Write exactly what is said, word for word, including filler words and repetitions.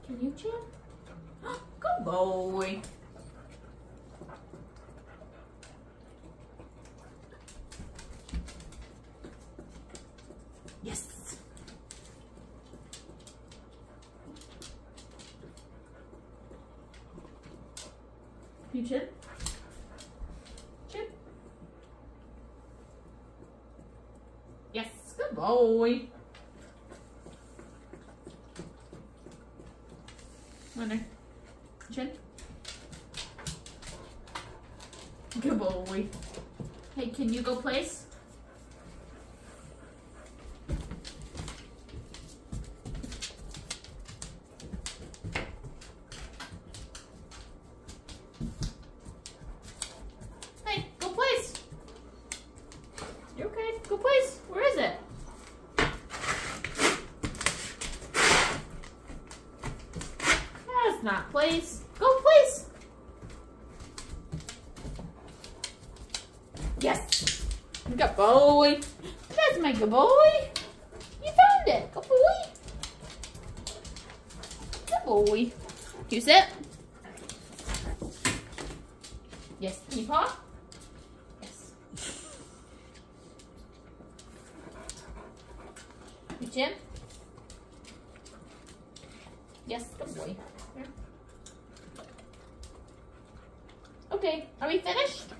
Can you jump? Good boy. Yes. Can you chip? Chip. Yes, good boy. Winner. Chin. Good boy. Hey, can you go place? Hey, go place. You okay? Go place. Where is it? That's not place. Go place. Yes. Good boy. That's my good boy. You found it. Good boy. Good boy. Can you sit? Yes. Can you paw? Yes. Your chin? Yes. Good boy. Here. Okay. Are we finished?